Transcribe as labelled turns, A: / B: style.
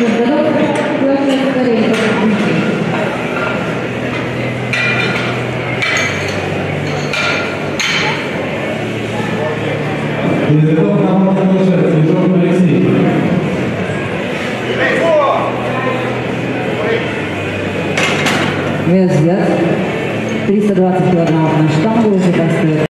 A: Вес взят. 320 килограммов на штангу уже достает.